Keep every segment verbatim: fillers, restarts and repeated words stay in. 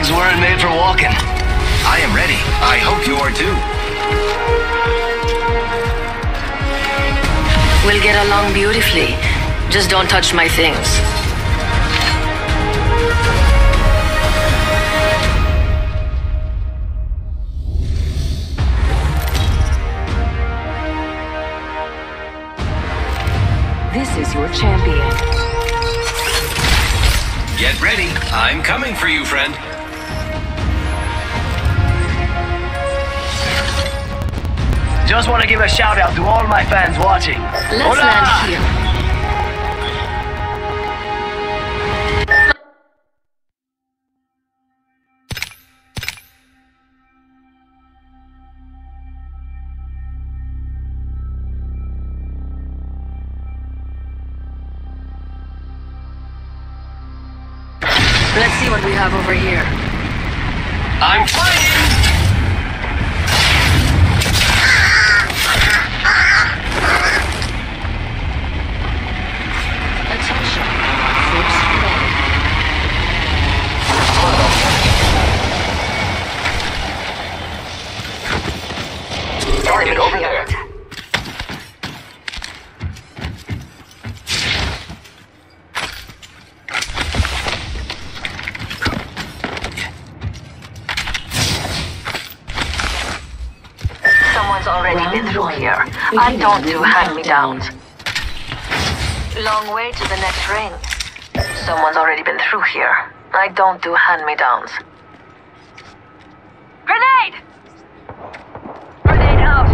legs weren't made for walking. I am ready. I hope you are too. We'll get along beautifully. Just don't touch my things. This is your champion. Get ready. I'm coming for you, friend. Just want to give a shout out to all my fans watching. Let's Hola! land here. Let's see what we have over here. I'm flying! Attention. First blood. Target over there. Someone's already been through here. I don't do hand-me-downs. Long way to the next ring. Someone's already been through here. I don't do hand-me-downs. Grenade! Grenade out!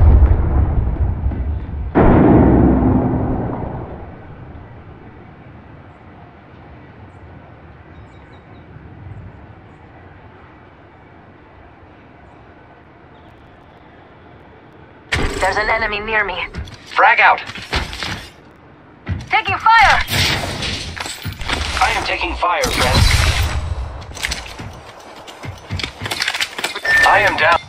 There's an enemy near me. Frag out. Taking fire! I am taking fire, friends. I am down.